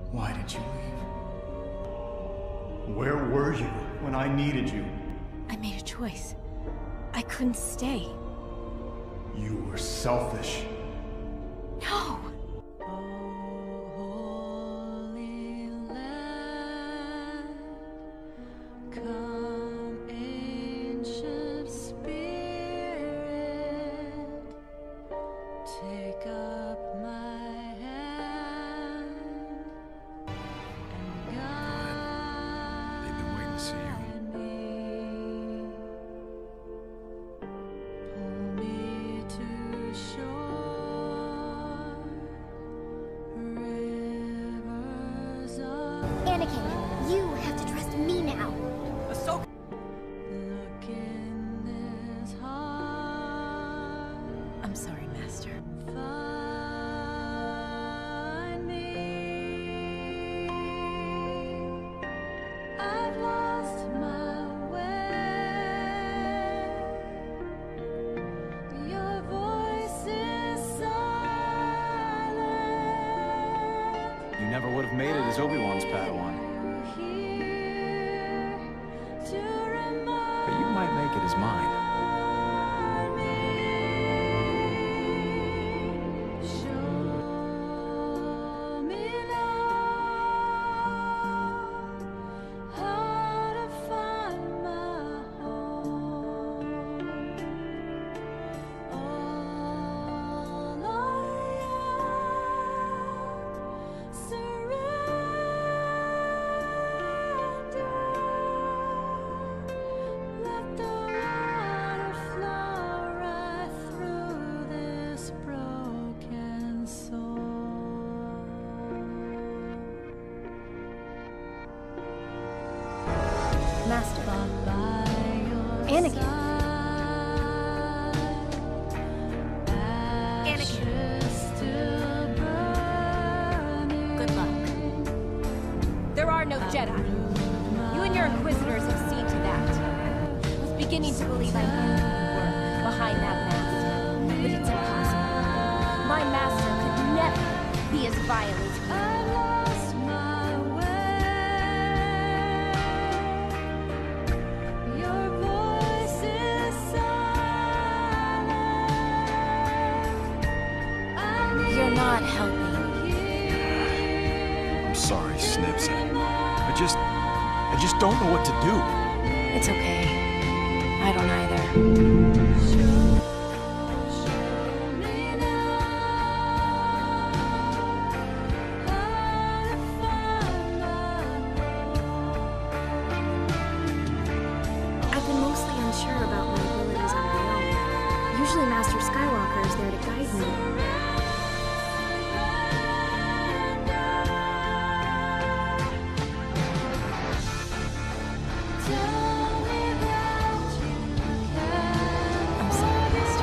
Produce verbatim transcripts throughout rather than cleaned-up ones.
Why did you leave? Where were you when I needed you? I made a choice. I couldn't stay. You were selfish. No! Anakin, you have to trust me now. Ahsoka. I'm sorry, Master. Find me. I've lost my way. Your voice is silent. You never would have made it as Obi-Wan's Padawan. But you might make it as mine. Master. Anakin. Anakin. Good luck. There are no Jedi. You and your Inquisitors have seen to that. I was beginning to believe I knew who you were behind that mask. But it's impossible. My master could never be as vile as you. You're not helping. I'm sorry, Snips. I just... I just don't know what to do. It's okay. I don't either. I've been mostly unsure about my abilities on my own. Usually Master Skywalker is there to guide me. I'm sorry, Master.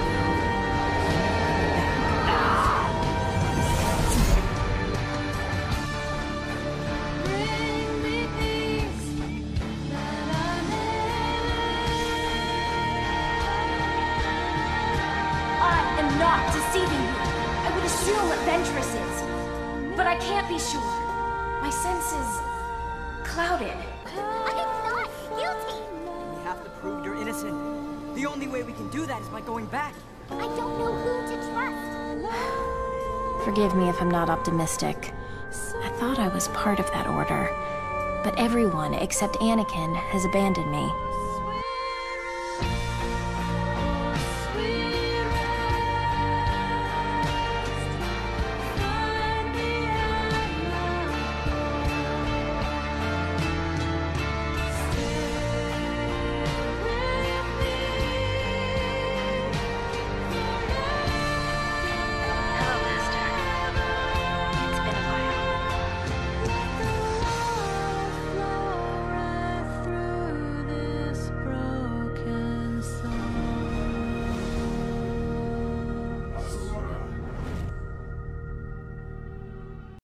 I am not deceiving you. I would assume Ventress is. But I can't be sure. My sense is clouded. I am not guilty! We have to prove you're innocent. The only way we can do that is by going back. I don't know who to trust. Forgive me if I'm not optimistic. I thought I was part of that order. But everyone except Anakin has abandoned me.